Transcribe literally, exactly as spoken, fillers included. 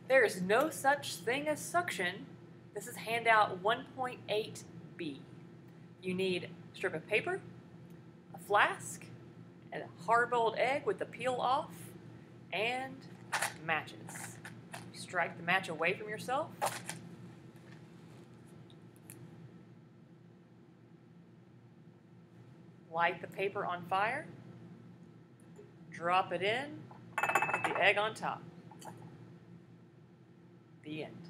There is no such thing as suction. This is handout one point eight B. You need a strip of paper, a flask, a hard-boiled egg with the peel off, and matches. Strike the match away from yourself. Light the paper on fire. Drop it in. Put the egg on top. The end.